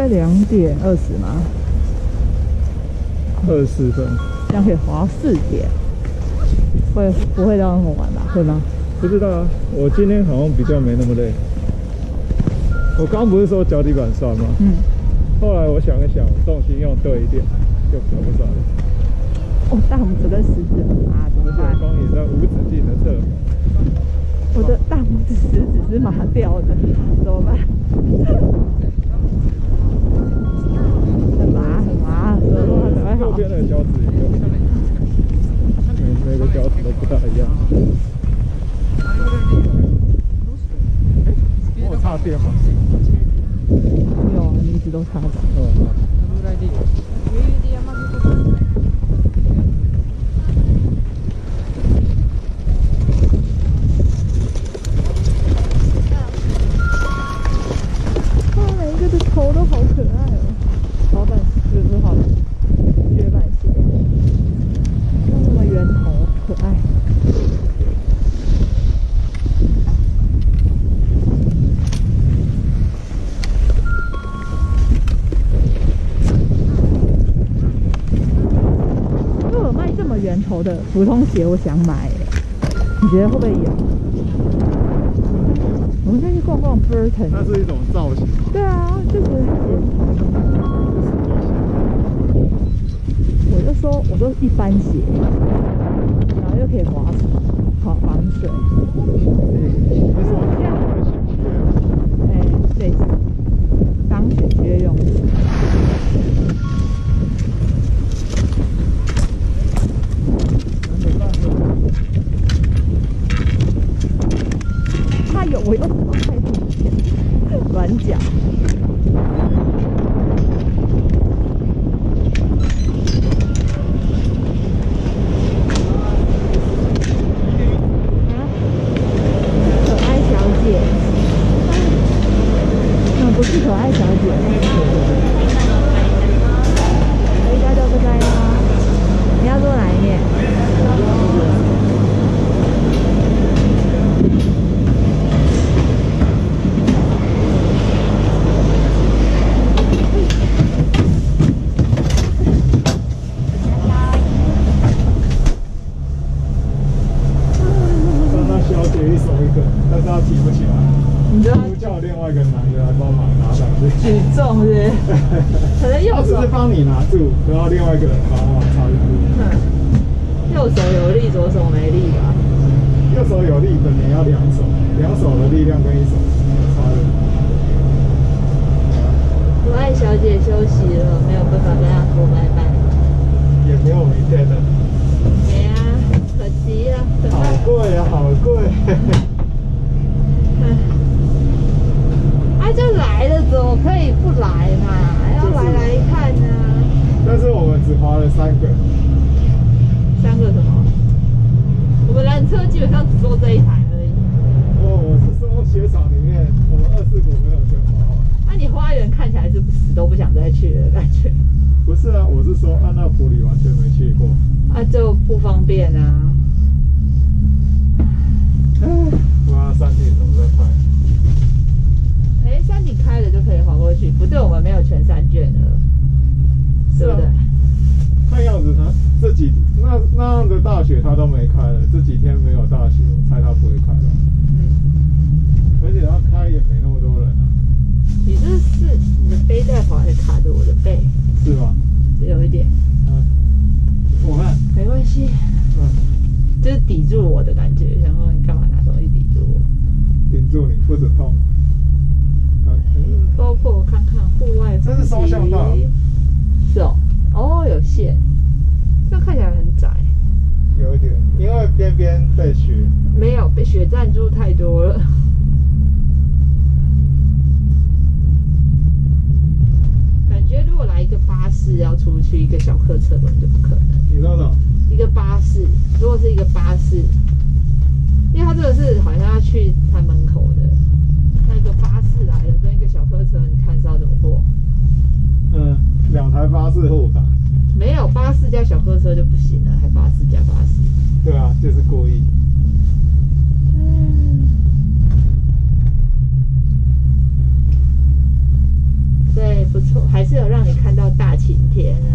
概2:20吗 ？24分， 这样可以滑4点，不会到那么晚吧？会吗？ 不知道啊，我今天好像比较没那么累。我刚不是说脚底板酸吗？后来我想一想，重心用对一点，就比较不酸了。 哦，大拇指跟食指麻，怎么办？ 光也在无止境的侧。 我的大拇指、食指是麻掉的，怎么办？很麻， 右边那个脚趾也有，每个脚趾都不大一样。我插电吗？ 有啊，你一直都插着。每一个的头都好可爱哦，滑板鞋不是滑板，雪板鞋，那么圆头，可爱。圆头的普通鞋我想买，你觉得会不会有？我们再去逛逛 Burton。 它是一种造型。 对啊，就是我说一般鞋，然后又可以滑水，好防水。 你说这样的雪靴？ 对，当雪靴用的。我又跑太低，软脚。可爱小姐，不是可爱小姐。回家就不在吗？你要坐哪一面？ 但是他提不起来， 你知道叫另外一个男的来帮忙拿上去， 举重是不是？可能右手他只是帮你拿住，然后另外一个人帮忙插进去。右手有力，左手没力吧？ 右手有力的你要两手的力量跟一手差的。 可爱小姐休息了，没有办法跟她说拜拜。 也没有明天的。 没啊，可惜了。 好贵啊，好贵。 就来了，怎么可以不来嘛？要来看呢。 但是我们只滑了3个。 3个什么？我们缆车基本上只坐这一台而已。 我是说雪场里面，我们24股没有全滑完。 那你花园看起来是死都不想再去的感觉？ 不是啊，我是说安娜普里完全没去过。 啊，就不方便啊。 哇，山顶怎么在拍？ 山顶开了就可以滑过去，不对，我们没有全3卷了，对不对？ 看样子他那样的大雪他都没开了，这几天没有大雪，我猜他不会开了。而且他开也没那么多人啊。 你的背带好像卡着我的背， 是吗？ 有一点。 我看没关系。就是抵住我的感觉，想说你干嘛拿东西抵住我？ 顶住你不止痛。 包括我看看户外， 这是双向道。 是哦，有线，这看起来很窄。 有一点，因为边边被雪。 没有，被雪占住太多了。感觉如果来一个巴士要出去，一个小客车根本就不可能。 你说什么？ 一个巴士，如果是一个巴士，因为它这个是好像要去它门口的，那个巴士来了跟一个小客车，你看是要怎么过 ？2台巴士互打。 没有巴士加小客车就不行了，还巴士加巴士。 对啊，就是故意。 对，不错。 晴天啊。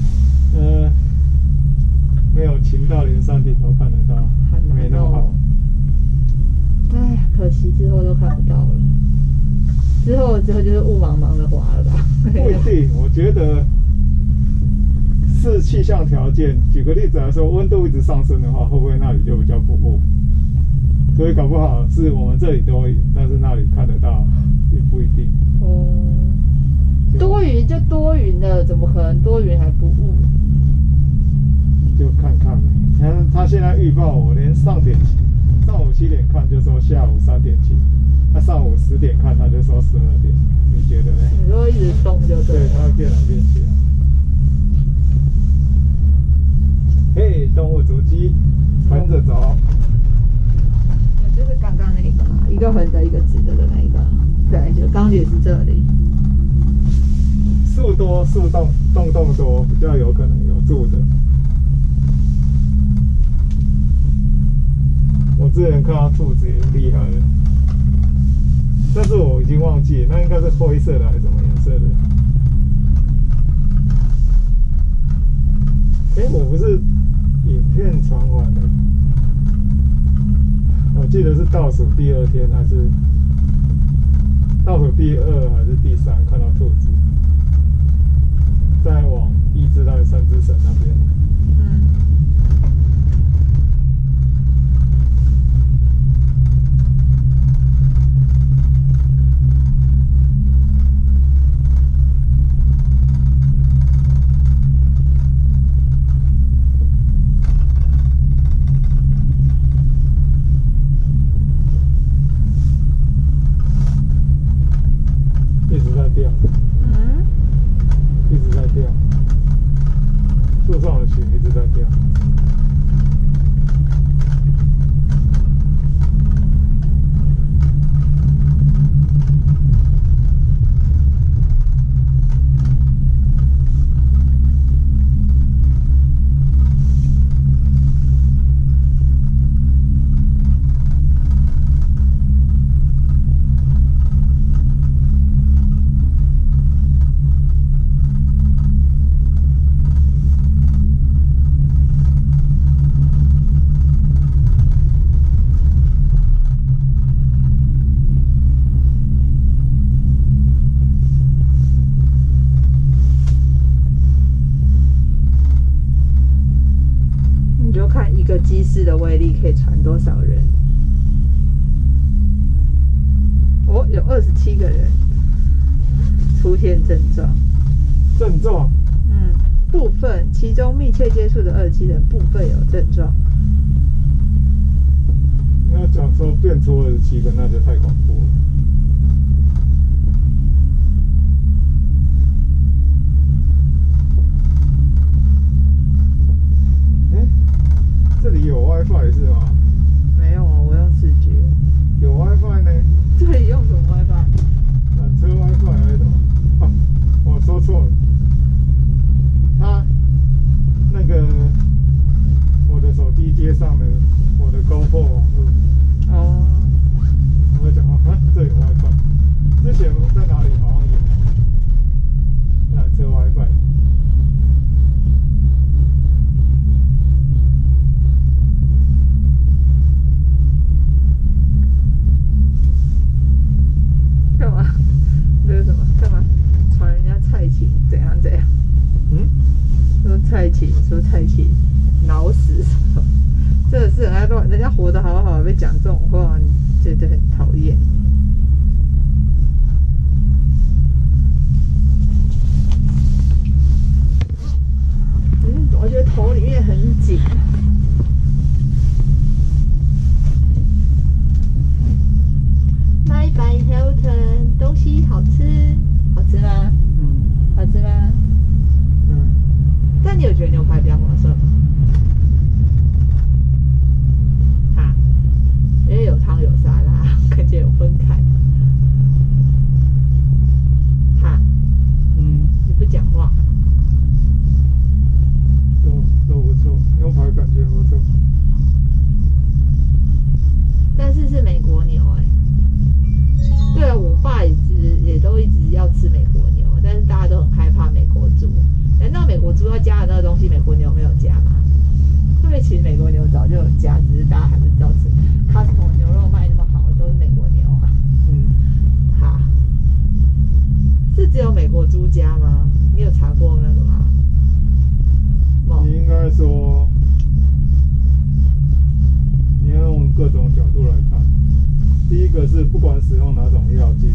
没有晴到连山顶都看得到，没那么好。 哎，可惜之后都看不到了。之后就是雾茫茫的滑了吧？ 不一定，我觉得视气象条件，举个例子来说，温度一直上升的话，会不会那里就比较不雾？所以搞不好是我们这里多云，但是那里看得到，也不一定。 哦，多云就多云了，怎么可能多云还不雾？ 就看看呗。他现在预报我连上午7点看就说下午3点起，那上午10点看他就说12点，你觉得呢？ 你说一直动就对了。 对，它会变来变去啊。嘿，动物足迹，横着走。 就是刚刚那个嘛，一个横的，一个直的的那个。对，就刚也是这里。 树多树洞多，比较有可能有住的。我之前看到兔子也厉害了，但是我已经忘记，那应该是灰色的还是什么颜色的？我不是影片传完了，我记得是倒数第2天还是倒数第2还是第3看到兔子，在往伊之濑三之神那边。一直在掉，一直在掉，树上的雪一直在掉。 一个机师的威力可以传多少人？哦，有27个人出现症状。 症状？ 部分，其中密切接触的27人部分有症状。 你要讲说变出27个，那就太恐怖了。这里有 WiFi 是吗？ 没有啊，我用视觉。 有 WiFi 呢？ 这里用什么 WiFi？ 缆车 WiFi 还是什么？啊，我说错了。它那个我的手机接上了我的 GoPro 网络。 哦。 我在讲这有 WiFi。之前在哪里好像有缆车 WiFi。干嘛？这是什么？干嘛？传人家蔡琴怎样怎样？说蔡琴脑死什么？真的是很爱乱，人家活得好好，被讲这种话，你觉得很讨厌。我觉得头里面很紧。拜拜 Hilton， 东西好吃，好吃吗？好吃吗？但你有觉得牛排比较划算吗？哈，因为有汤有沙拉，感觉有分开。哈，你不讲话。都不错，牛排感觉不错。但是是美国牛对啊，我爸也都一直要吃美国牛，但是大家都很害怕美国猪。 加吗？你有查过那个吗？ 你应该说，你要用各种角度来看。第一个是不管使用哪种药剂，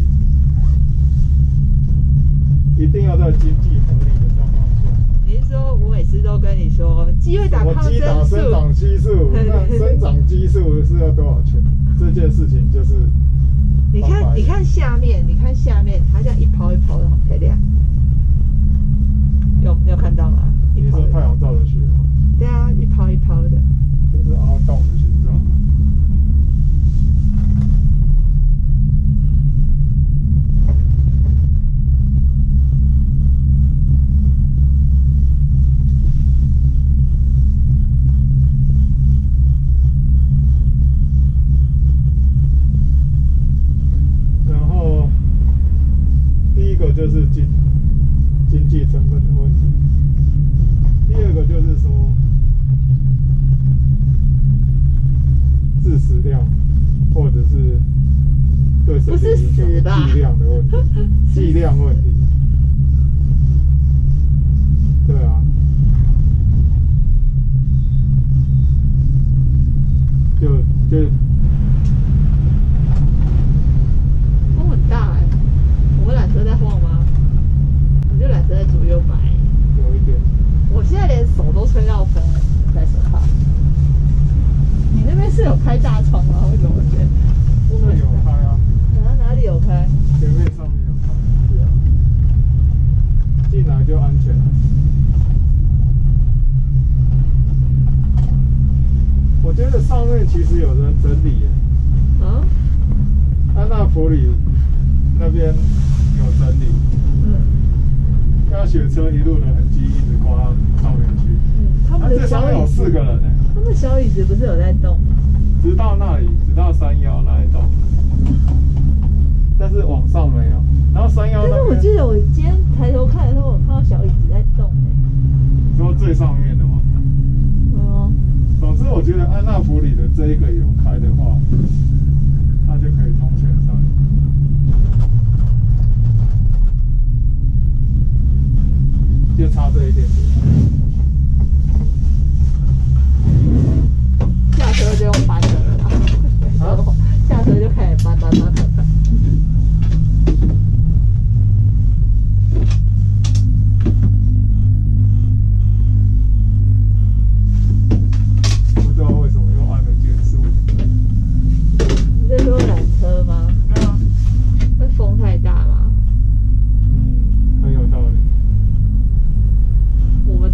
一定要在经济合理的状况下。 你是说我每次都跟你说，鸡会打抗生鸡打素， 生长激素，那生长激素是要多少钱？这件事情就是， 你看下面，它这样一泡一泡的好漂亮，有看到吗？ 你说太阳照的血吗？ 对啊，一泡一泡的， 就是凹洞的形状。然后第一个就是经济成本的问题。第二个就是说，致死量，或者是对身体影响的剂量的问题，剂量问题。对啊，就风很大哎、我们缆车在晃吗？我觉得缆车在左右摆。 有一点。 我现在连手都吹到风了，在手上。你那边是有开大窗吗？为什么我觉得？ 那有开啊。 哪里有开？ 前面上面有开。 是哦。 进来就安全了。我觉得上面其实有人整理耶。 啊？ 安纳普里那边有整理。那雪车一路的痕迹一直挂到上面去。 他们的这上面有4个人呢。 他们小椅子不是有在动吗？ 直到那里，直到山腰那一栋，但是往上没有。然后山腰那边， 但是我记得我今天抬头看的时候，我看到小椅子在动你说最上面的吗？总之，我觉得安纳普里的这一个有开的话，它就可以通全山。就差这一点点。 下车就用搬的了啦，下车就开始搬。 不知道为什么又按了减速。 你在说缆车吗？ 对啊。 那风太大吗？ 很有道理。 我们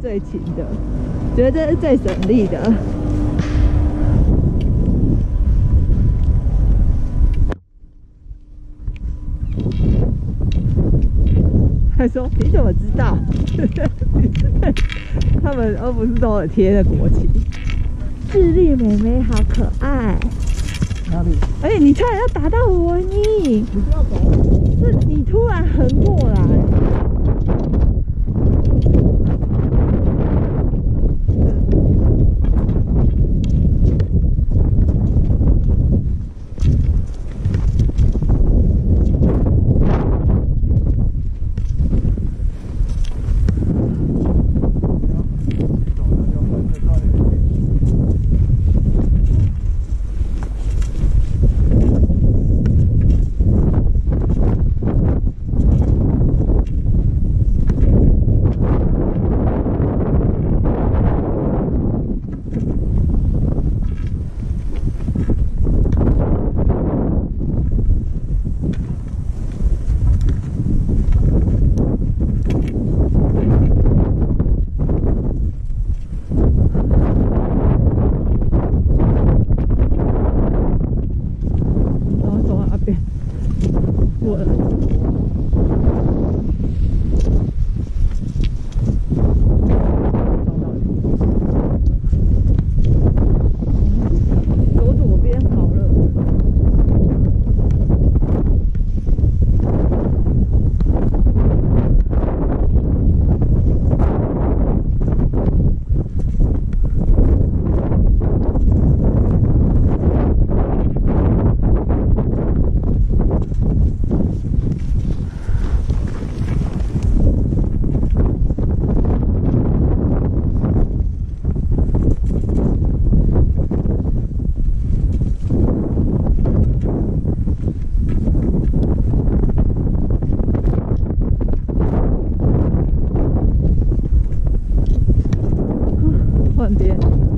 最勤的，觉得这是最省力的。他说：“你怎么知道？”他们不是都有贴的国旗。智利妹妹好可爱。 哪里？ 哎，你差点要打到我你！ 你不要走。 是你突然横过来。换边。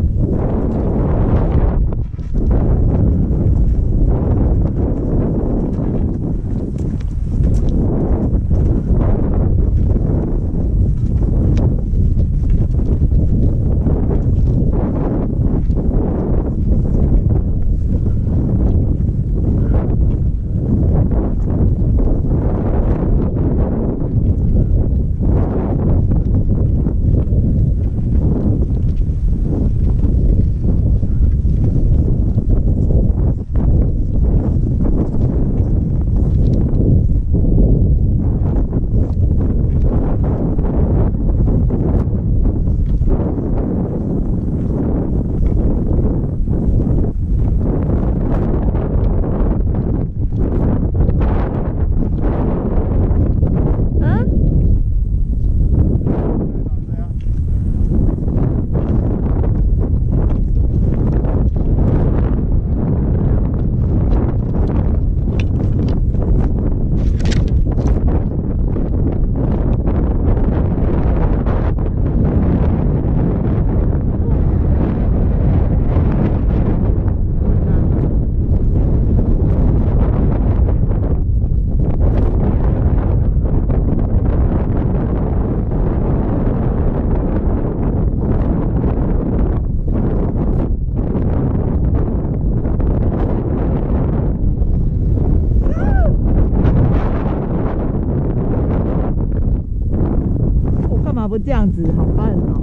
不这样子，好笨哦！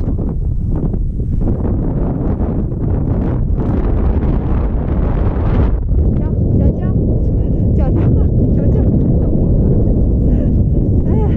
哎呀！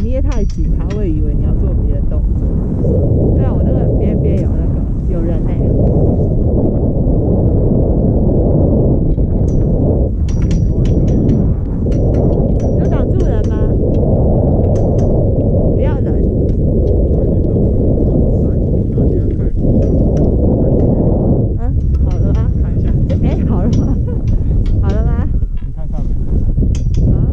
捏太紧，他会以为你要做别的动作。对啊，我那个边边有那个有人呢、有挡住人吗？不要人。啊，好了吗？ 看一下， 哎，好了吗？好了吗？ 你看看没？ 啊，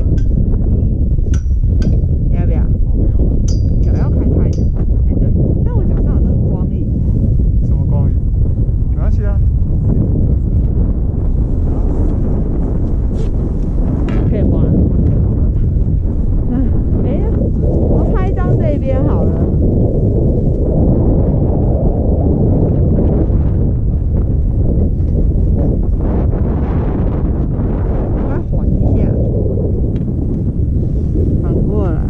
你要不要？脚要开开的。哎，对，但我脚上有那个光影。 什么光影？没关系啊。 可以滑。哎呀，我拍一张这边好了。我要缓一下，反过来。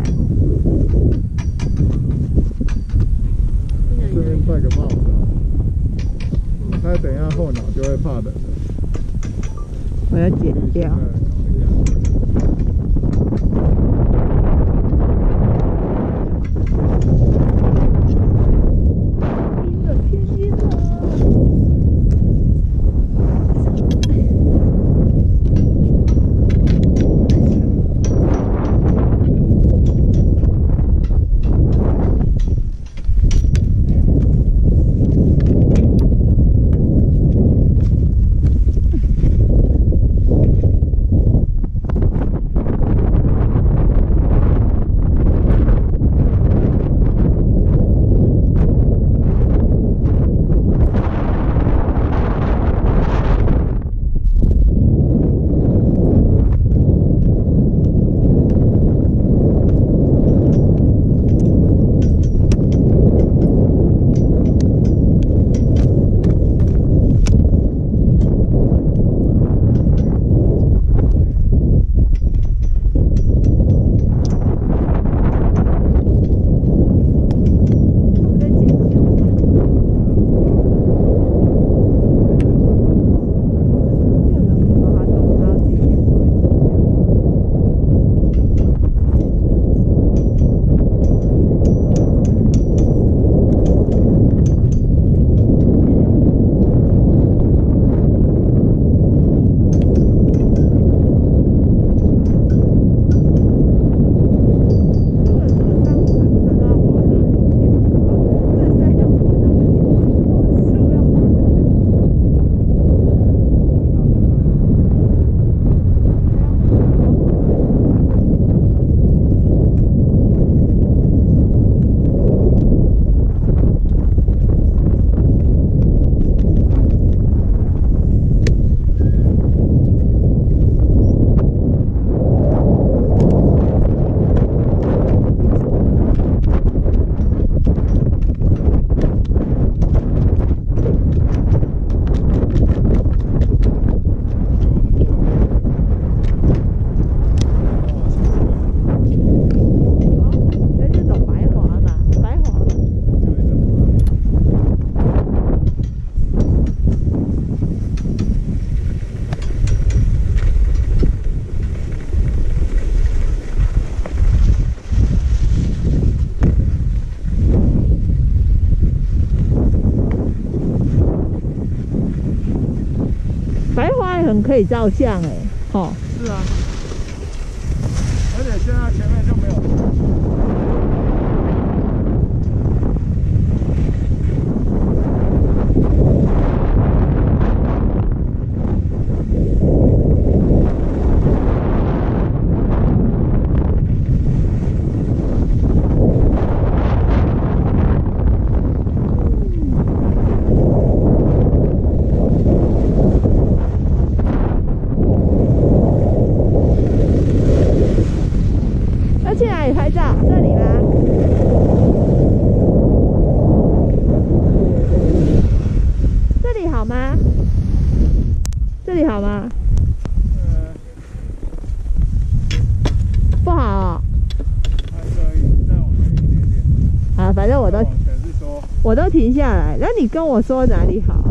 这边戴个帽子啊。我猜等一下后脑就会怕冷了。 我要剪掉。阴了，天阴了。很可以照相哎，吼。 是啊，而且现在前面就没有。 去哪里拍照？这里吗？这里好吗？这里好吗？不好哦。 还可以，再往前一点点。 啊，反正我都停下来。那你跟我说哪里好？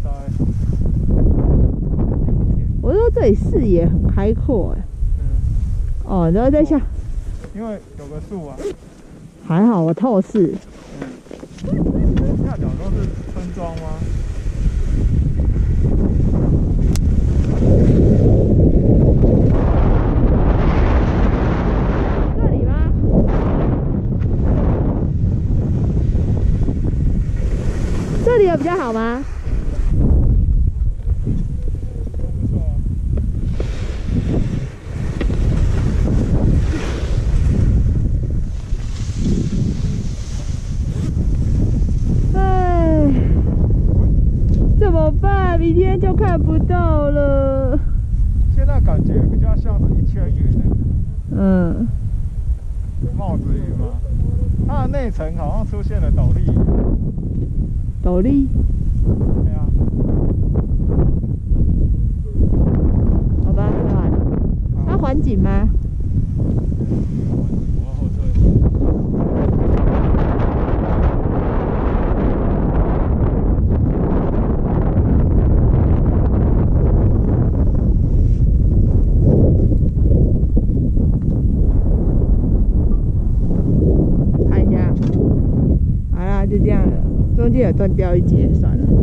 我说这里视野很开阔哎。 哦，然后再下， 因为有个树啊。 还好我透视。 下角都是村庄吗？ 这里吗？这里有比较好吗？怎么办？明天就看不到了。 现在感觉比较像是一圈云的。 嗯。 帽子云吗？它的内层好像出现了斗笠。 斗笠？ 对啊。 好吧，看完了。要环景吗？ 我要后退。 就这样了，中间也断掉一节，算了。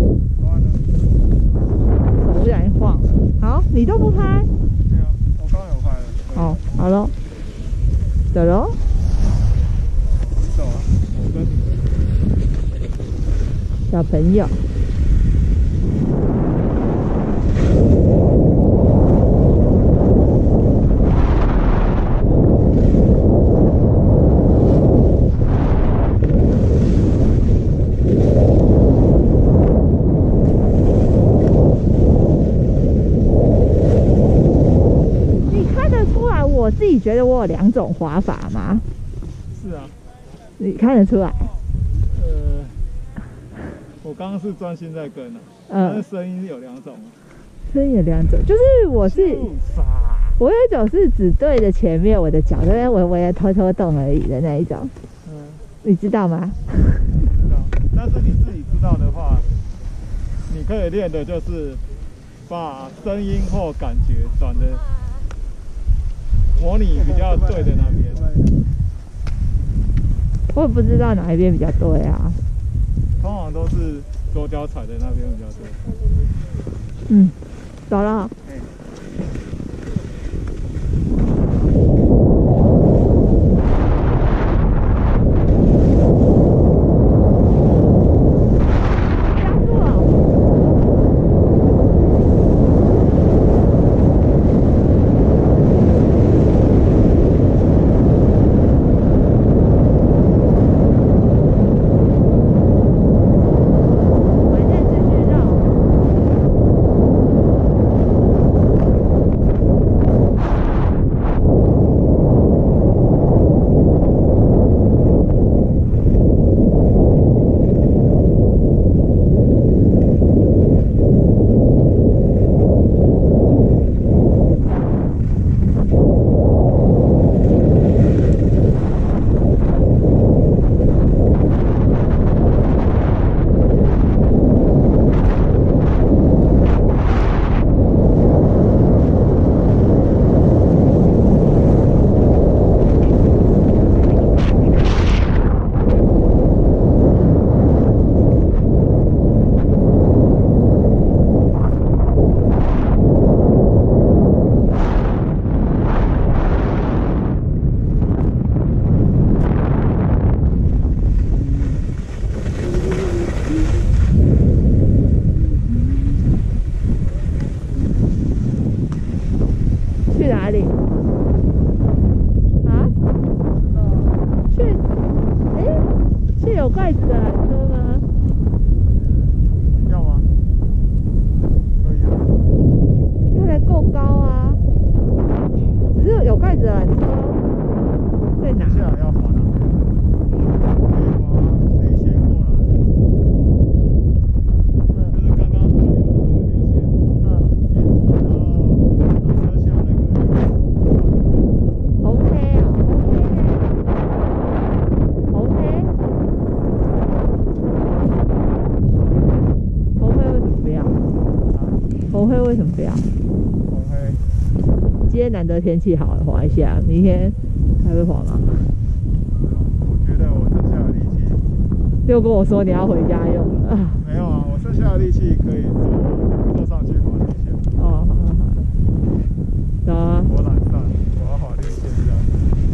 手不小心晃了。好，你都不拍？ 没有，我刚刚有拍了。 哦，好咯，走咯。 你走啊，我跟你。 小朋友。我自己觉得我有2种滑法吗？ 是啊， 你看得出来？ 我刚刚是专心在跟啊，但是声音有2种啊。 声音有2种，就是我有一种是只对着前面，我的脚在那边微微的偷偷动而已的那一种。你知道吗？ 知道，但是你自己知道的话，你可以练的就是把声音或感觉转的。模拟比较对的那边， 我也不知道哪一边比较对啊。 通常都是左脚踩的那边比较对。 嗯，走了。 天难得天气好，滑一下。明天还会滑吗？ 我觉得我剩下的力气， 就跟我说你要回家用了。 没有啊，我剩下的力气可以坐上去滑绿线。 哦，好好好，走啊！ 我懒散，我要滑绿线这样。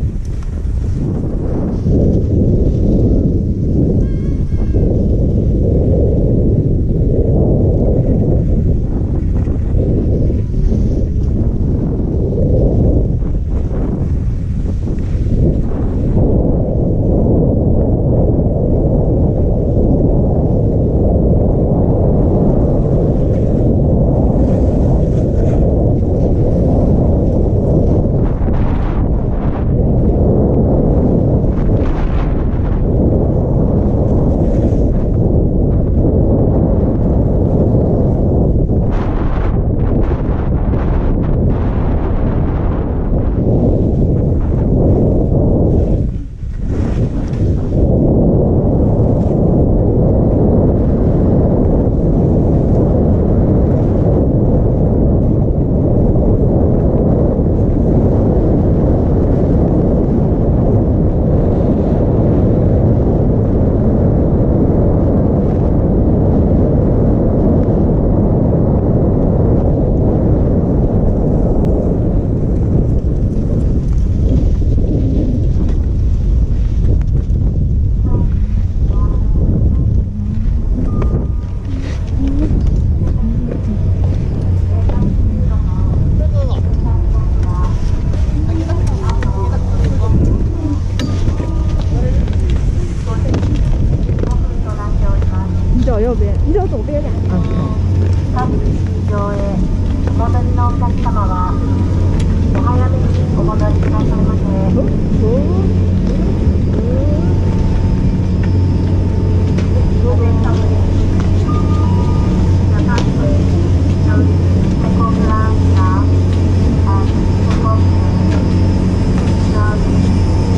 右边，你走左边啊。 各市場へお戻りのお客様はお早めにお戻りくださいませ。お弁当です。高く調理セコムランナー、セコム調理。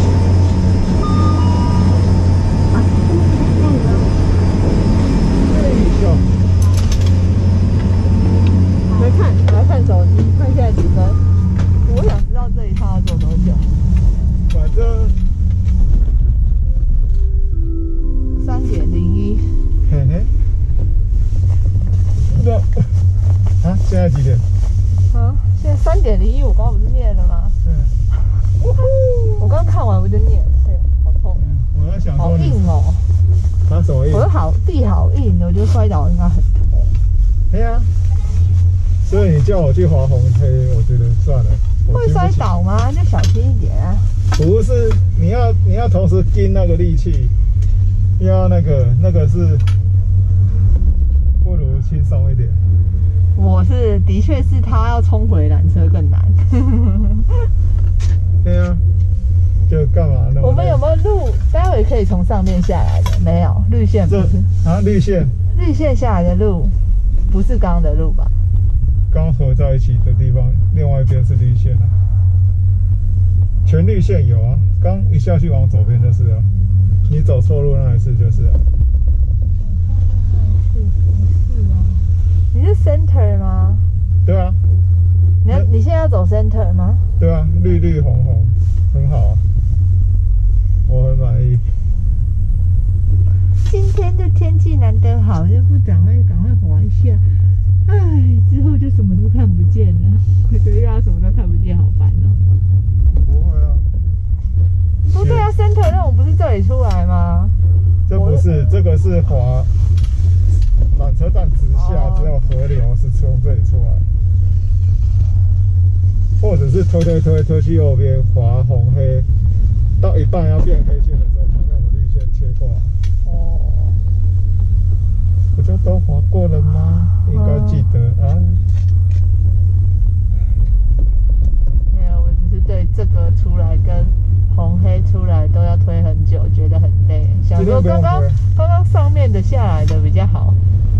来看手机，看现在几分？我想知道这一趟要走多久。 反正 3:01。 嘿嘿。那啊，现在几点？ 啊，现在3:01，我刚刚不是念了吗？我刚看完我就念了，哎呦，好痛！ 我在想好说你硬哦。 它什么硬？ 我的地好硬，我觉得摔倒应该很痛。 对呀。所以你叫我去滑红黑，我觉得算了。 会摔倒吗？就小心一点啊。 不是，你要同时盯那个力气，要那个是，不如轻松一点。 的确是他要冲回缆车更难。 对呀，就干嘛呢？ 我们有没有路？待会可以从上面下来的？没有，绿线不是啊，绿线下来的路不是刚刚的路吧？ 刚合在一起的地方，另外一边是绿线啊。全绿线有啊，刚一下去往左边就是啊，你走错路那一次就是啊。 你是 center 吗？ 对啊。 你现在要走 center 吗？ 对啊，绿红红，很好啊，我很满意。 今天的天气难得好，就不赶快滑一下。唉，之后就什么都看不见了。我觉得要什么都看不见，好烦哦。 不会啊。 不对啊 ，center 那种不是这里出来吗？ 这不是，这个是滑缆车站直下，只有河流是从这里出来，或者是推去右边滑红黑，到一半要变黑线的时候，旁边有绿线切过来。 哦。 不就都滑过了吗？应该记得啊。 没有，我只是对这个出来跟红黑出来都要推很久，觉得很累。想说刚刚上面的下来的比较好。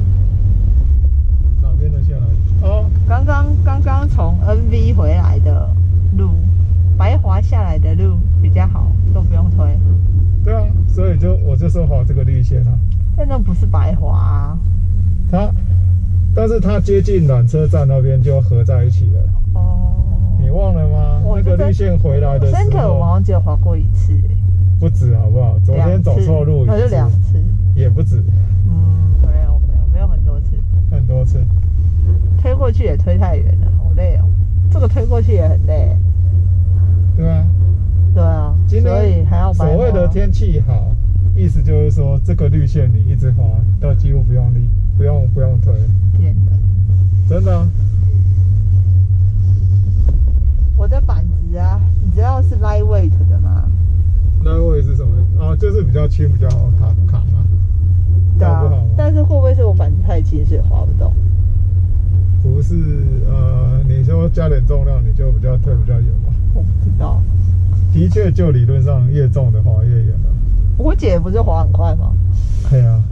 哪边的下来？哦， 刚刚从 NV 回来的路，白滑下来的路比较好，都不用推。 对啊，所以我就说滑这个绿线啊。 但那不是白滑啊。但是它接近缆车站那边就合在一起了。 哦。 你你忘了吗？那个绿线回来的时候 Center 我好像只有滑过一次， 不止好不好？昨天走错路， 那就2次， 也不止。 没有很多次， 很多次。 推过去也推太远了，好累哦。这个推过去也很累。 对啊。 对啊，所以还要所谓的天气好，意思就是说这个绿线你一直滑，到几乎不用推。真的啊。 我的板子啊，你知道是 lightweight 的吗 ？lightweight 是什么？啊，就是比较轻，比较好扛啊。 对啊。但是会不会是我板子太轻，所以滑不动？ 不是，你说加点重量，你就比较推比较远嘛？ 我不知道。 的确，就理论上越重的滑越远了。 我姐不是滑很快吗？ 对啊。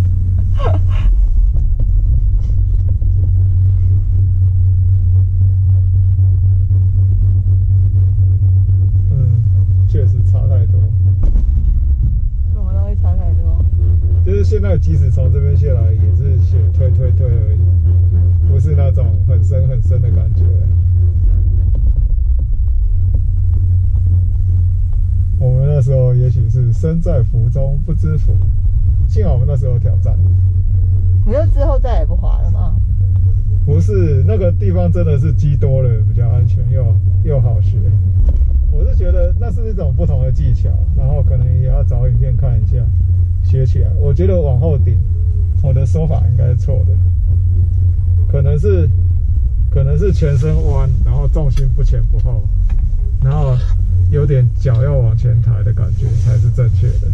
确实差太多。 什么东西差太多？ 就是现在即使从这边下来，也是写推而已，不是那种很深的感觉。我们那时候也许是身在福中不知福，幸好我们那时候有挑战。 你就之后再也不滑了吗？ 不是，那个地方真的是鸡多了，比较安全又好学。我是觉得那是一种不同的技巧，然后可能也要找影片看一下，学起来。我觉得往后顶，我的说法应该是错的，可能是全身弯，然后重心不前不后，然后有点脚要往前抬的感觉才是正确的。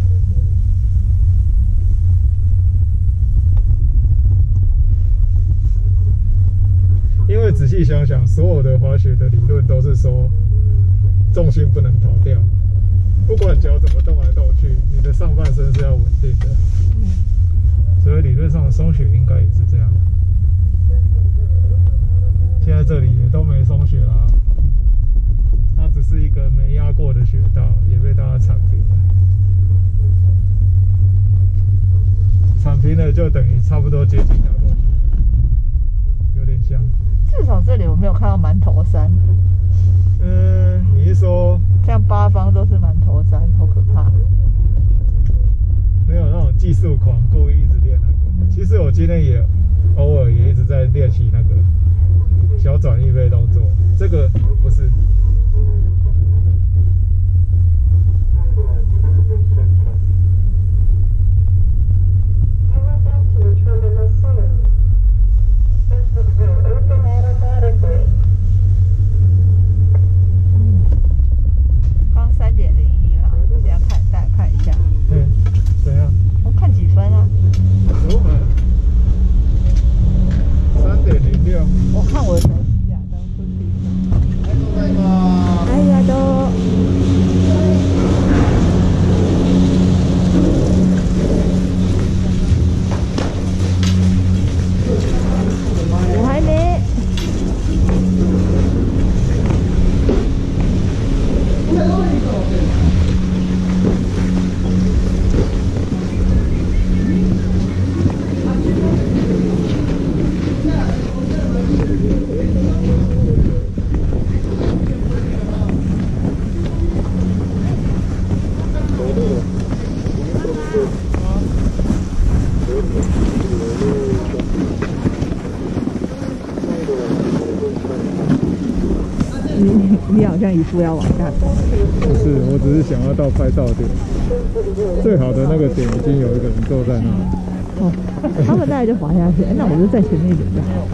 因为仔细想想，所有的滑雪的理论都是说，重心不能逃掉，不管脚怎么动来动去，你的上半身是要稳定的。所以理论上松雪应该也是这样。现在这里也都没松雪啦，它只是一个没压过的雪道，也被大家铲平了。铲平了就等于差不多接近压过去，有点像。 至少这里我没有看到馒头山。 你是说像八方都是馒头山，好可怕。 没有那种技术狂故意一直练那个。其实我今天也偶尔也一直在练习那个小转翼背动作，这个不是。 刚3.01了，现在大家看一下。 怎样？ 我看几分啊 ？3.06。 我看我的手机啊，当初是。哎呀都。我还没。你好像一副要往下走。 不是，我只是想要到拍照点，最好的那个点已经有一个人坐在那。 哦，他们大概就滑下去，那我就在前面一点就好。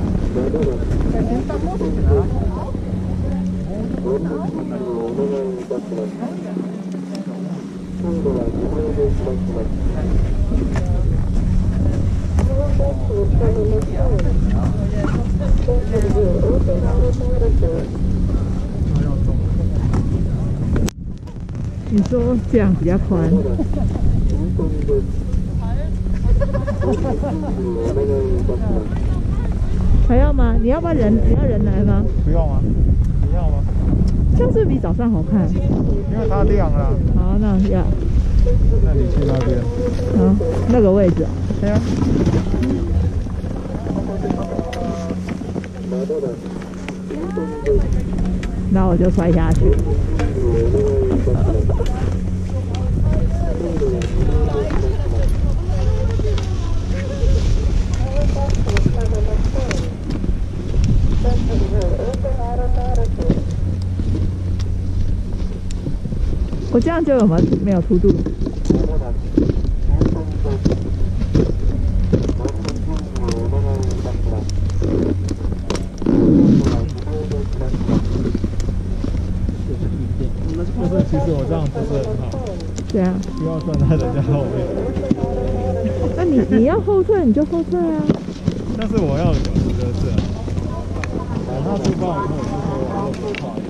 你说这样比较宽？还要吗？你要人来吗？ 不用啊，你要吗？ 这样是不是比早上好看？ 因为它亮了。 好，那要。 那你去那边。 好，那个位置啊。 对啊。 然后我就摔下去。我这样就没有凸肚子？ 就是其实我这样不是很好。 对啊。 不要站在人家后面。 那你要后退你就后退啊。 但是我要的角度就是等他出发以后，我就可以往右边跨。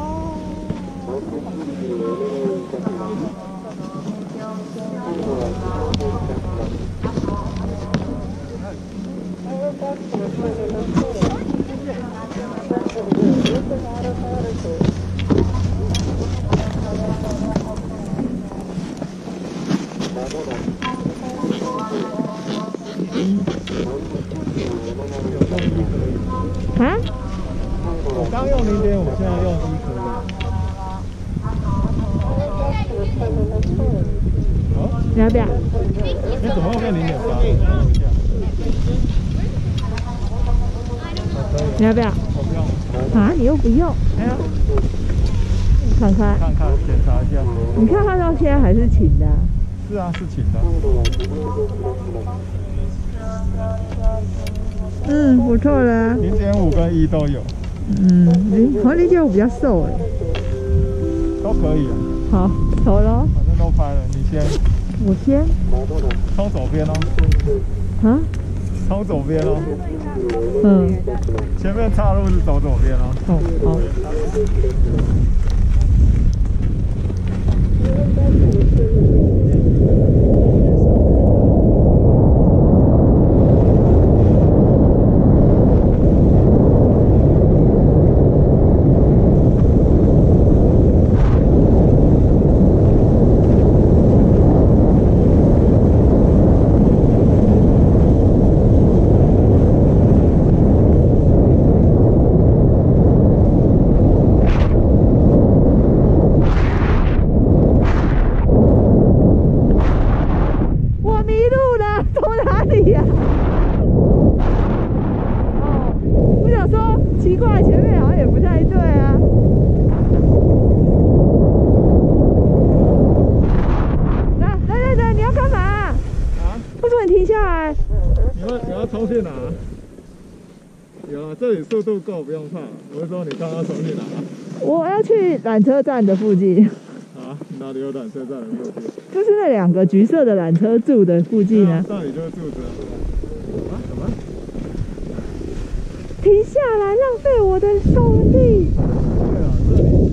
啊？ 我刚用0.5，现在用1可以。好， 你要不要？ 你怎么会变0.8？ 你要不要？ 我不用。 啊？你又不用？ 哎呀， 看看检查一下。 你看它到现在还是晴的、啊。 是啊，是晴的。 嗯，不错了。 0.5跟1都有。 好像0.5比较瘦哎。 都可以啊。 好，走咯。 反正都拍了，你先。 我先。 冲左边哦。 啊？ 冲左边哦。前面岔路是走左边哦。 好。奇怪，前面好像也不太对啊。等，你要干嘛？啊？为什么你停下来？ 你要冲去哪？有啊，这里速度够，不用怕。我是说你刚刚冲去哪？ 我要去缆车站的附近。 啊？哪里有缆车站的附近？ 就是那2个橘色的缆车住的附近啊。 那里就是住着。啊？什么？ 停下来，浪费我的动力。 对啊，这里。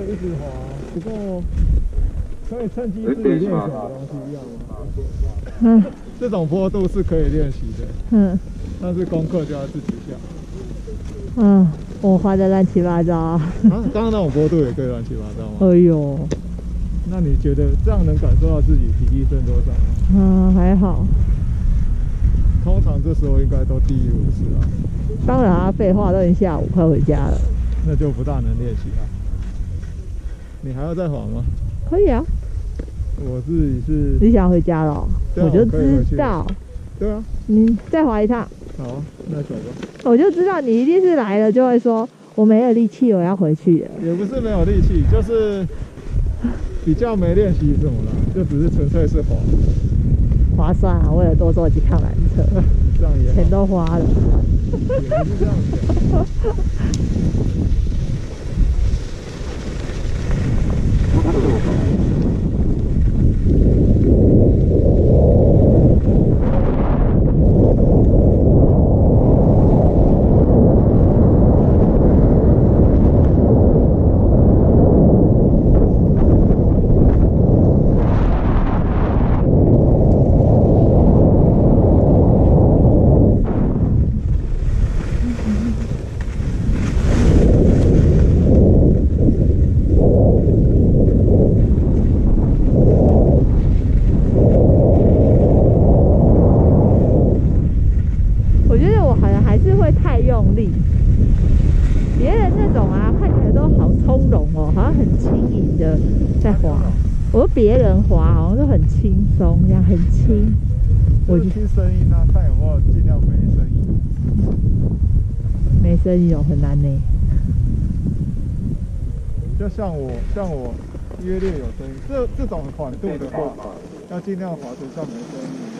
一直滑，不过可以趁机自己练什么东西一样吗？这种坡度是可以练习的，但是功课就要自己下。 我滑得乱七八糟。 刚刚那种坡度也可以乱七八糟吗？ 哎呦， 那你觉得这样能感受到自己体力剩多少吗？ 还好。 通常这时候应该都第一50啊。 当然啊，废话，都已经下午快回家了。 那就不大能练习了。你还要再滑吗？ 可以啊。 我自己是。 你想回家了？我就知道。 对啊。 你再滑一趟。 好，那走吧。 我就知道你一定是来了就会说我没有力气，我要回去了。 也不是没有力气，就是比较没练习什么了，就只是纯粹是滑。 划算啊！为了多坐几趟缆车， 这样也钱都花了。 也不是这样子。 别人滑好像都很轻松，这样很轻。 我听声音啊，看有没有尽量没声音。 没声音很难呢。 就像我约略有声音，这种缓度的话，要尽量滑成像没声音一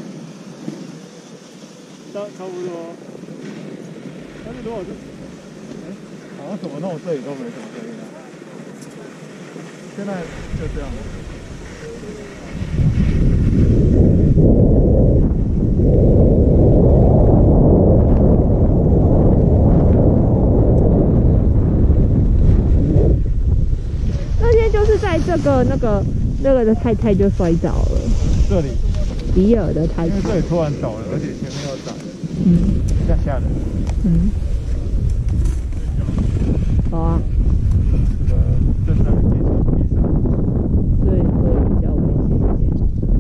样。差不多。但是如果是，好像怎么弄这里都没什么声音啊。现在就这样。 那天就是在那个的太太就摔倒了。 这里。 比尔的太太。 因为这里突然倒了，而且前面又涨。下的。 好啊。 这个正在进行比赛。 对，会比较危险一点。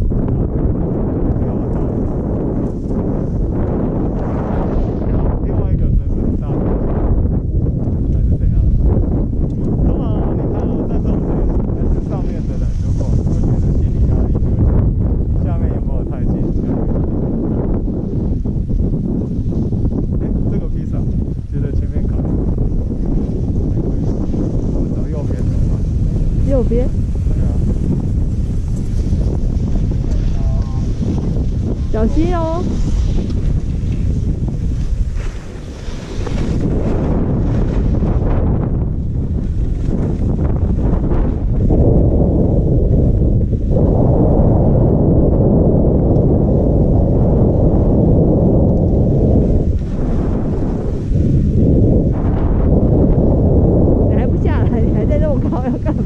另外一个城市很大的，还是怎样？通常你看在这种城市，但是上面的人如果会觉得心理压力，就会下面有没有太近？这个披萨，觉得前面卡。 右边。 对啊。 小心哦。你还不下来，你还在那么高，要干嘛？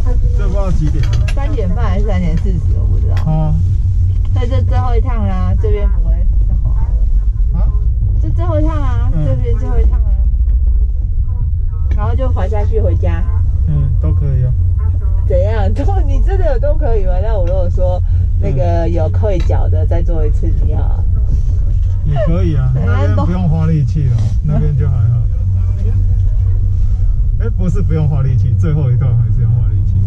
这不知道几点了 ？3点半还是3点40，我不知道。 啊？ 所以这最后一趟啦，这边不会再滑了。 啊？ 这最后一趟啊，这边最后一趟啊，然后就滑下去回家。 都可以啊。 怎样？你真的有都可以吗？那我如果说那个有退脚的，再做一次，你要？ 也可以啊，那边不用花力气了，那边就还好。不是不用花力气，最后一段还是要花力气。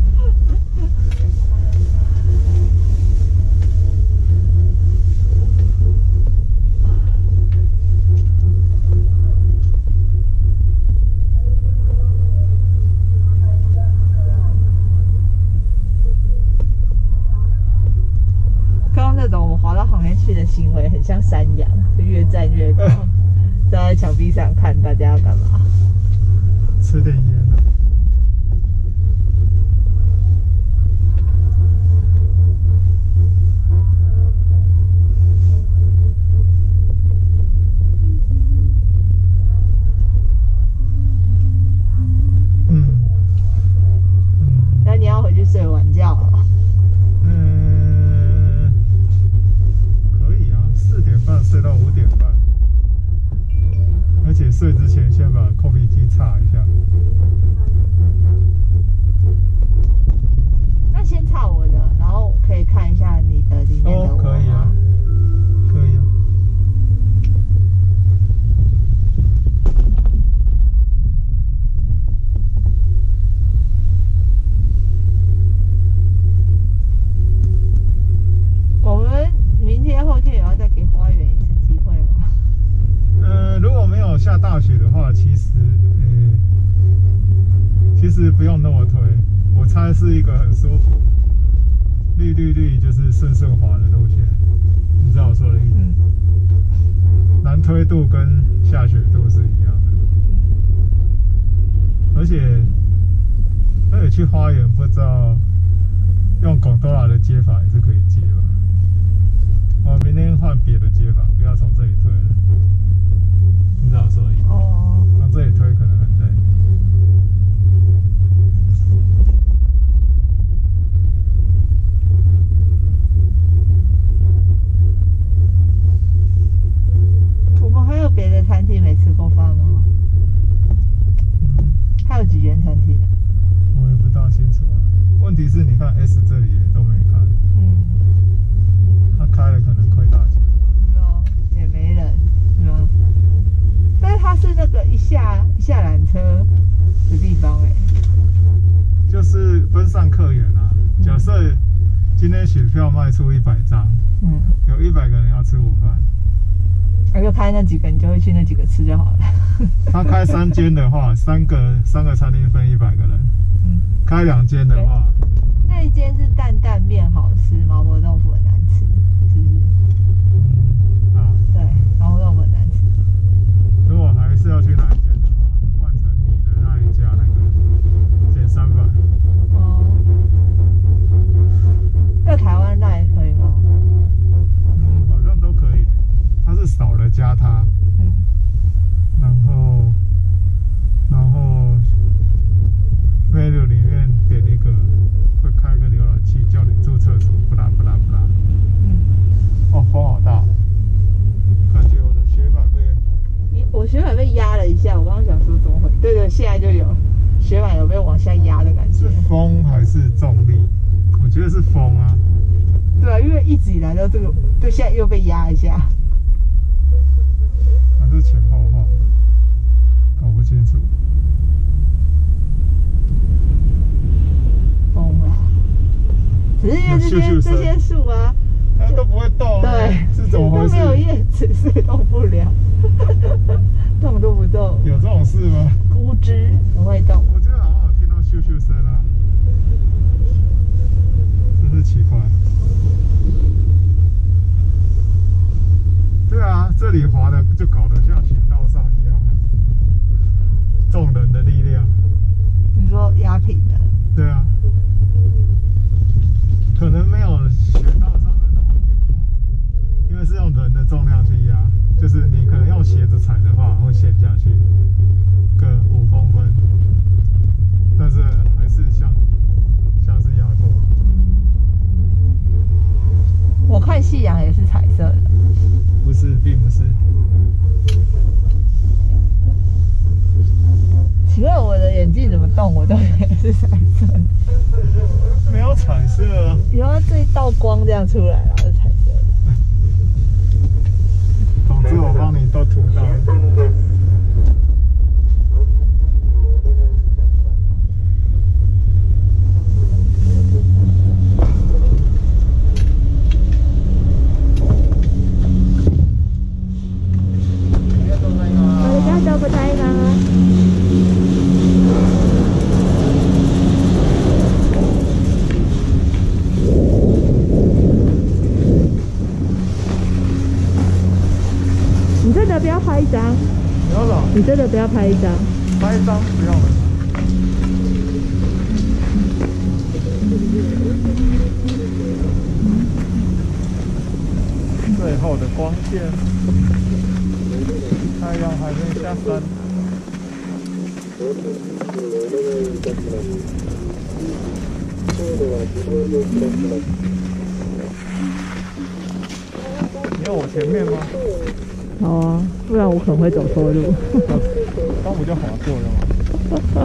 刚刚那种我们滑到旁边去的行为，很像山羊，就越站越高，站在墙壁上看大家要干嘛。 吃点盐啊。 那你要回去睡晚觉了？ 可以啊，4点半睡到5点半。而且睡之前先把 coffee 机插一下。 那先插我的，然后可以看一下你的里面的我。 可以啊，可以啊。 我们明天后天也要再给花园一次机会吗？ 如果没有下大雪的话，其实不用那么推。我猜是一个很舒服、绿就是顺滑的路线。你知道我说的意思？难推度跟下雪度是一样的。而且去花园不知道用拱多拉的接法也是可以接吧。我明天换别的接法，不要从这里推了。你知道我说的意思？从这里推可能很累。 我们还有别的餐厅没吃过饭吗？还有几间餐厅呢？ 我也不大清楚啊。问题是，你看 S 这里也都没开。他开了可能亏大钱吧。 也没人，但是它是那个一下缆车的地方就是分散客源啊。假设今天雪票卖出100张，有100个人要吃午饭， 就开那几个，你就会去那几个吃就好了。 他开3间的话，三个餐厅分100个人。开2间的话， 那一间是担担面好吃，麻婆豆腐很难吃，是不是？对，麻婆豆腐很难吃。 如果还是要去那一间的话，换成你的那一家那个减300。 在台湾那也可以吗？ 好像都可以的。它是少了加它。然后 menu 里面点一个，会开个浏览器叫你注册什么不啦。风好大，感觉我的雪板我雪板被压了一下，我刚刚想说怎么会？对，现在就有雪板有被往下压的感觉。 是风还是重力？我觉得是风啊。 对啊，因为一直以来都这个，对，现在又被压一下。 还是前后晃？搞不清楚。 风啊！只是因为这些树啊， 它都不会动。 对， 是怎么回事？ 都没有叶子，所以动不了，动都不动。 有这种事吗？ 枯枝不会动。 我觉得好像有听到咻咻声啊，真是奇怪。对啊，这里滑的就搞得像雪道上一样，众人的力量。 你说压平的？ 对啊，可能没有雪道上的那么平滑，因为是用人的重量去压，就是你可能用鞋子踩的话会陷下去个5公分，但是还是像洞我都以为是彩色的。 没有彩色啊。 有啊，这一道光这样出来了，是彩色的。 总之我帮你都涂到了。 你真的不要拍一张， 不要了， 你真的不要拍一张， 拍一张不要了。最后的光线，太阳还没下山。你要我前面吗？ 好啊，不然我可能会走错路。 刚不就滑过了吗？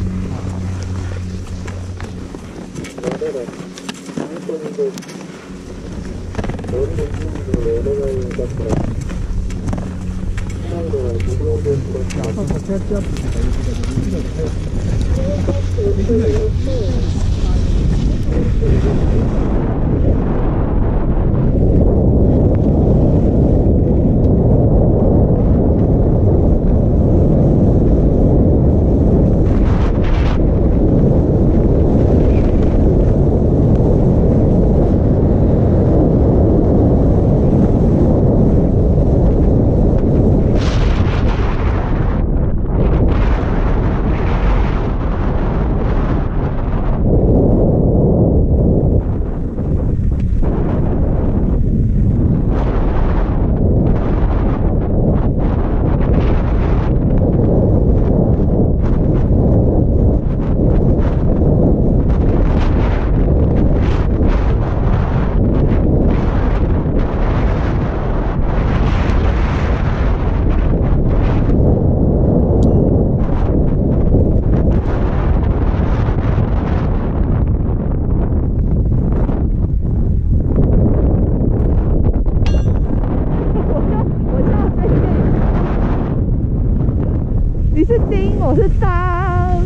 你是丁，我是当。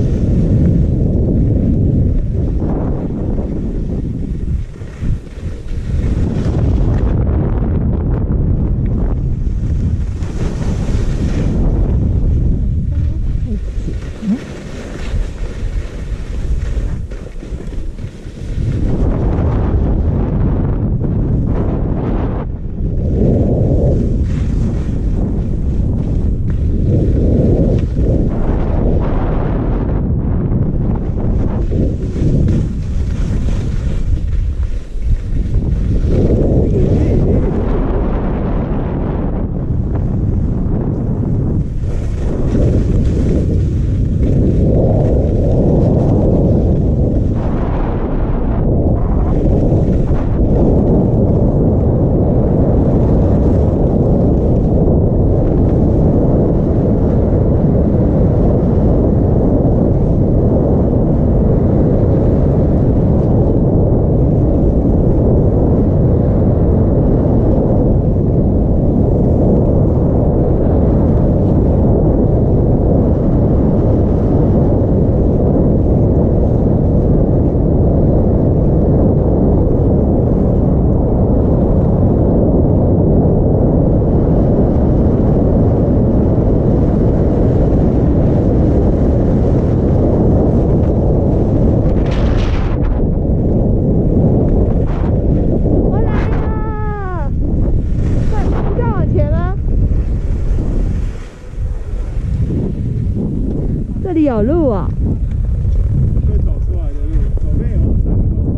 这里有路啊、 会走出来的路，左边有3个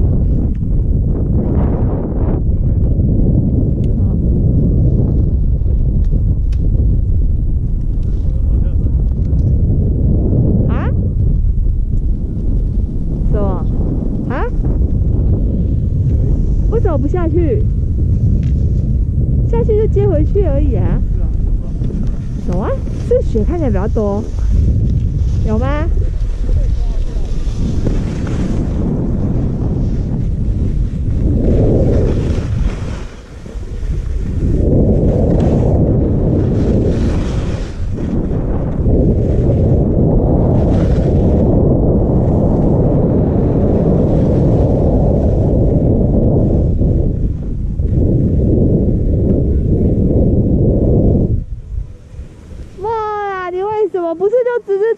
啊？什么？啊？为什么不下去？下去就接回去而已啊。有啊，这雪看起来比较多，有吗？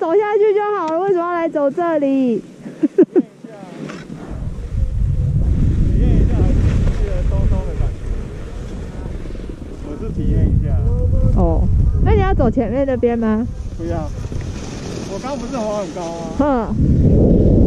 走下去就好了，为什么要来走这里？ 体验一下还是去了松松的感觉。我是体验一下。 哦，那你要走前面那边吗？ 不要，我刚不是滑很高吗？ 哼。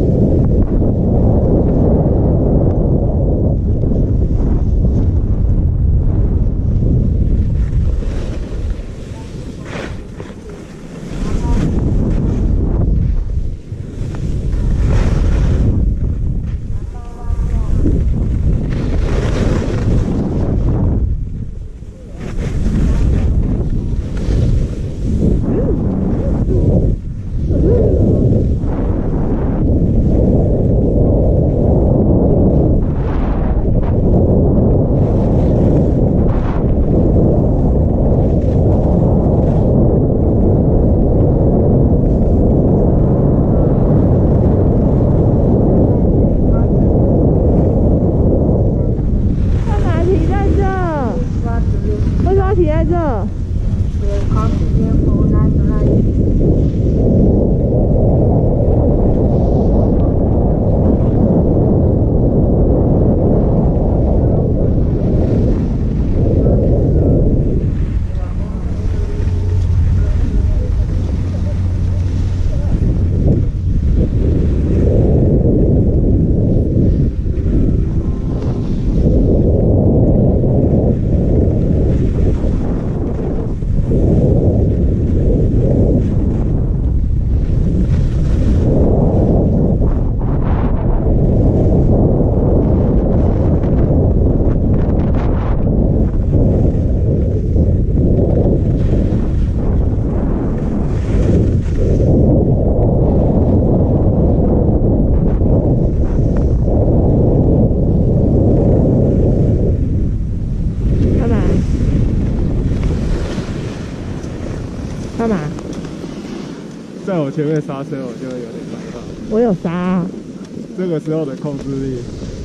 干嘛？ 在我前面刹车，我就会有点害怕。 我有刹、啊。 这个时候的控制力。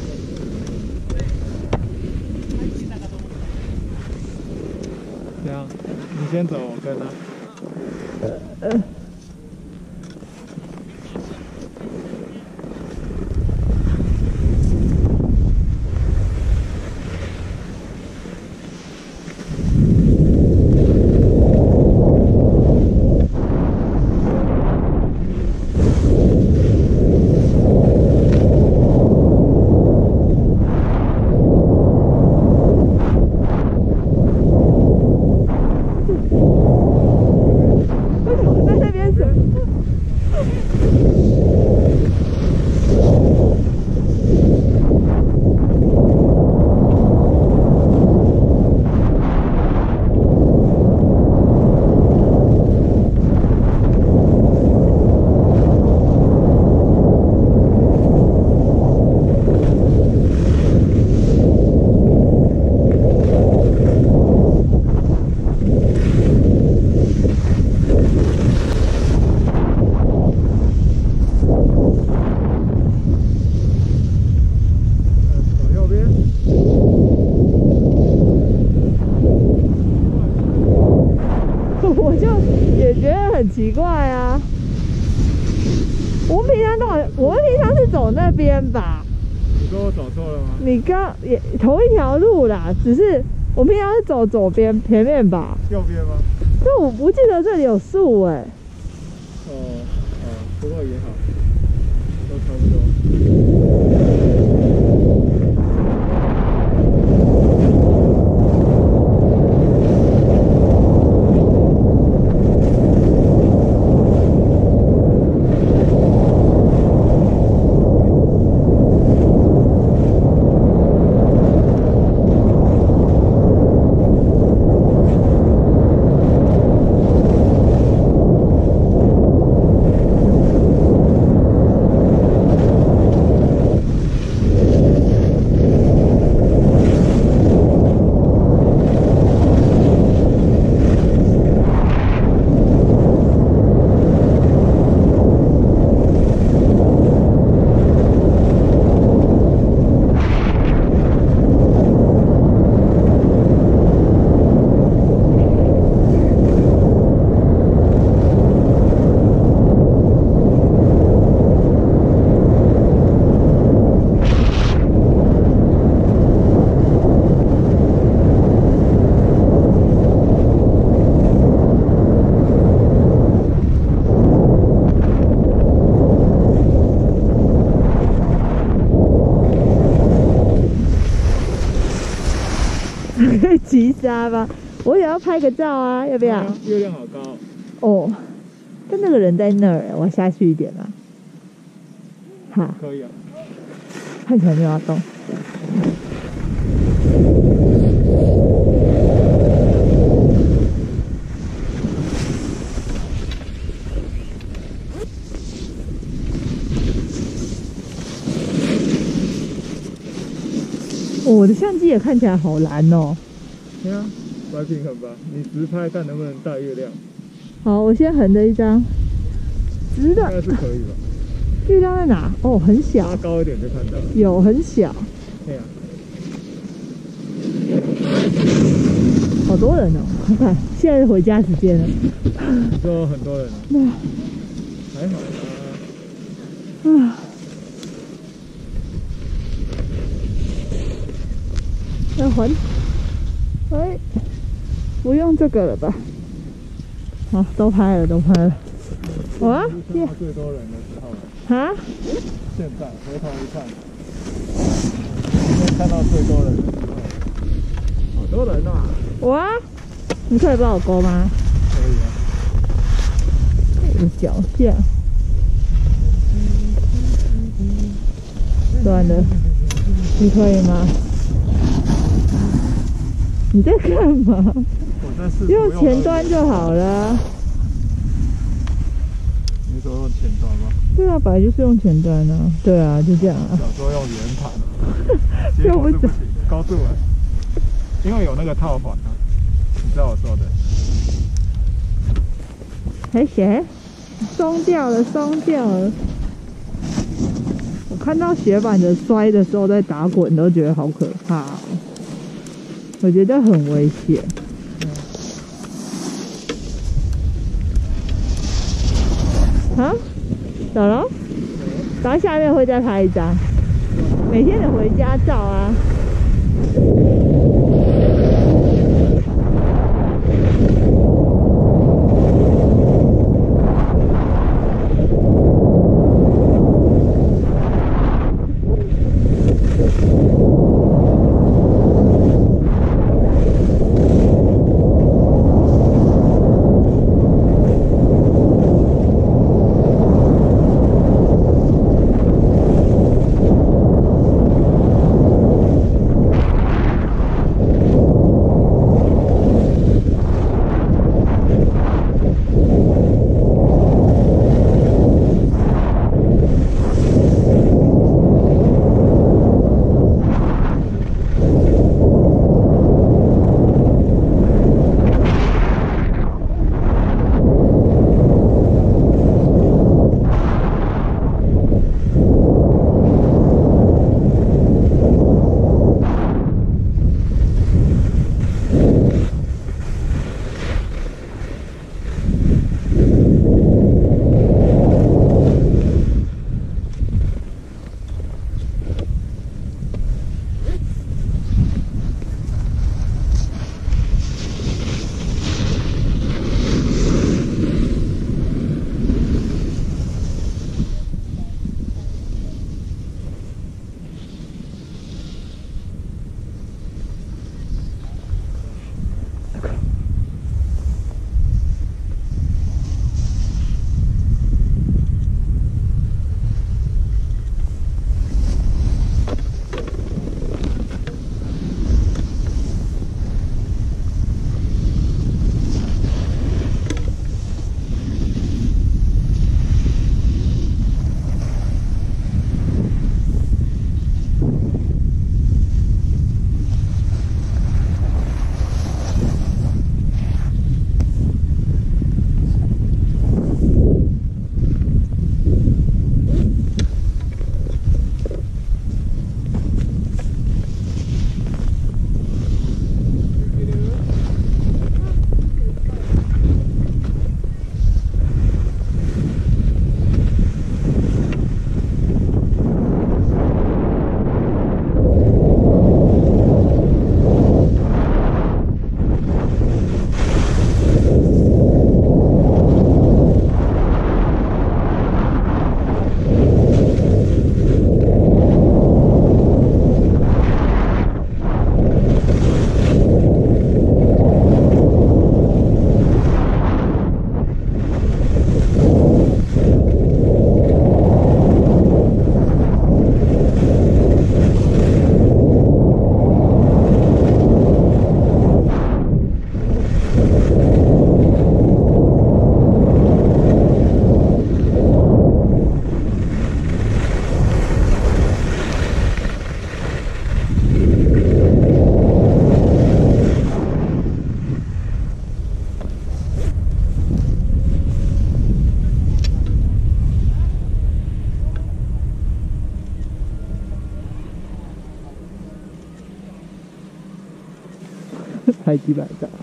这样，你先走，我跟他。 很奇怪啊！我们平常是走那边吧？ 你说我走错了吗？ 你刚也同一条路啦，只是我们平常是走左边前面吧？ 右边吗？ 但我不记得这里有树哎。 不过也好，都差不多。 急刹吧。我也要拍个照啊，要不要？ 月亮好高。 哦，但那个人在那儿，我下去一点啦。好， 可以啊。 看起来没有要动。我的相机也看起来好蓝哦。 对啊，来平衡吧，你直拍看能不能带月亮。 好，我先横着一张，直的。 应该是可以吧。 月亮在哪？哦，很小。 拉高一点就看到了。 有，很小。 对啊。 好多人哦，看看，现在是回家时间了。 你说很多人啊？ 对。 还好啊。要还？哎，不用这个了吧？好，都拍了，都拍了。哇， 最多人的时候。 啊？ 现在回头一看，今天看到最多人的时候，好多人啊！ 哇，你可以帮我勾吗？ 可以啊。 我的脚下。算了，你可以吗？你在干嘛？ 我在试。 用前端就好了。 你说用前端吗？ 对啊，本来就是用前端啊。对啊，就这样啊。 想说用圆盘，结果是不行，高度了，因为有那个套环啊，你知道我说的。 还行，松掉了，松掉了。我看到雪板的摔的时候在打滚，都觉得好可怕哦。我觉得很危险。啊？走了？然后下面会再拍一张，每天的回家照啊。 拍几百张。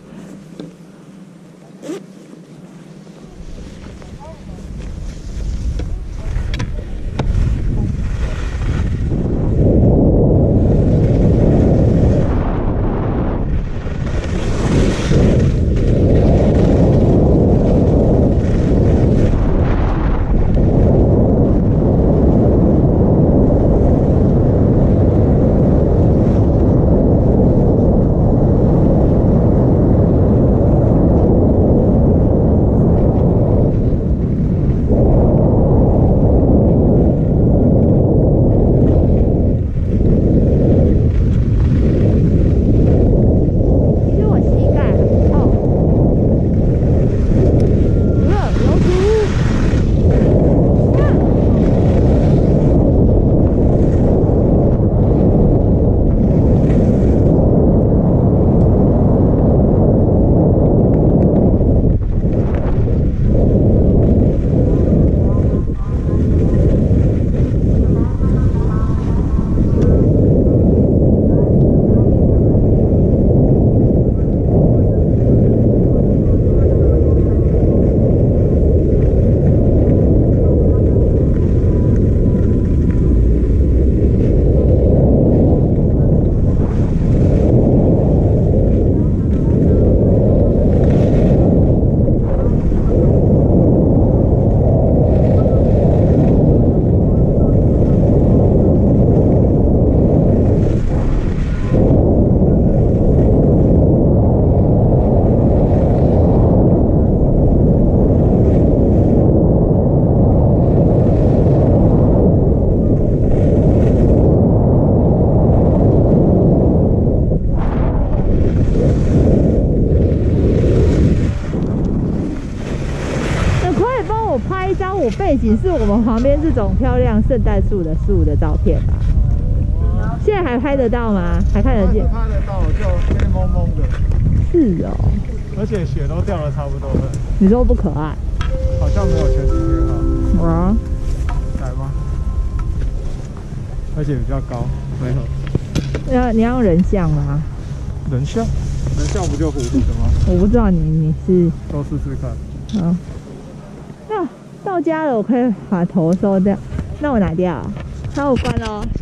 背景是我们旁边这种漂亮圣诞树的照片吧？现在还拍得到吗？还看得见？ 拍得到，就黑蒙蒙的。 是哦。 而且雪都掉了差不多了。 你说不可爱？ 好像没有前几天好。 啊？ 来吗？而且比较高，没有。 你要用人像吗？ 人像？人像不就糊糊的吗？ 我不知道你是。 都试试看。 好。那到家了，我可以把头收掉。那我拿掉。那我关喽。